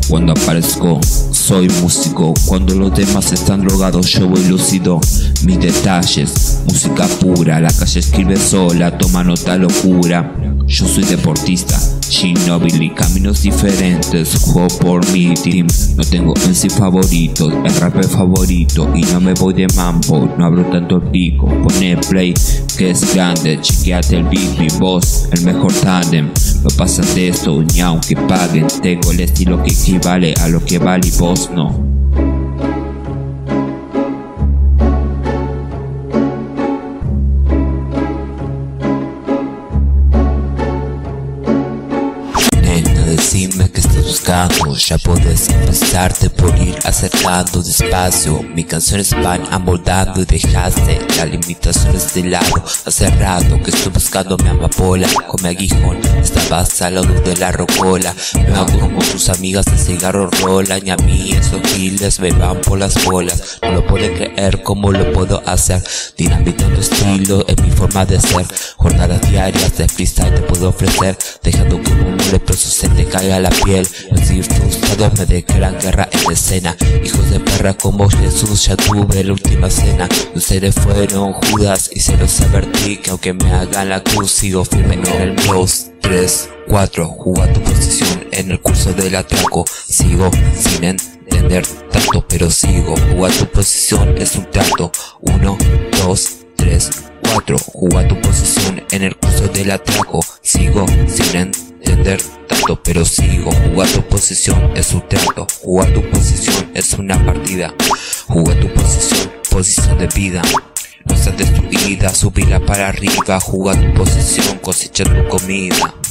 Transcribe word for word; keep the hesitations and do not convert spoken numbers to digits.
Cuando aparezco, soy músico. Cuando los demás están drogados, yo voy lúcido. Mis detalles, música pura. La calle escribe sola, toma nota locura. Yo soy deportista, Ginobili, caminos diferentes, juego por mi team. No tengo M C favorito, el rapper favorito. Y no me voy de mambo, no abro tanto el pico. Pone play, que es grande, chequeate el beat, mi voz, el mejor tándem. No pasa de esto, ni aunque paguen. Tengo el estilo que equivale a lo que vale y vos no. Decime que estás buscando, ya podés empezarte por ir acercando despacio. Mis canciones van amoldando y dejaste las limitaciones de lado. Hace rato que estoy buscando mi amapola, con mi aguijón estabas al lado de la rocola. Me hago como tus amigas, el cigarro rolan y a mí esos giles me van por las bolas. No lo pueden creer como lo puedo hacer, dinamitando estilo en mi forma de ser. Jornadas diarias de freestyle te puedo ofrecer, dejando que un leproso se te caiga la piel. Los frustrados me declaran guerra en la escena. Hijos de perra como Jesús, ya tuve la última cena. Ustedes fueron Judas y se los advertí que aunque me hagan la cruz sigo firme en el dos, tres, cuatro. Juega tu posición en el curso del atraco. Sigo sin entender tanto, pero sigo. Juega tu posición, es un trato. Uno, dos, tres, cuatro. Juega tu posición en el curso del atraco. Sigo sin entender tanto, pero sigo. Jugar tu posición es un trato. Jugar tu posición es una partida. Jugar tu posición, posición de vida. No estás destruida, subirla para arriba. Jugar tu posición, cosecha tu comida.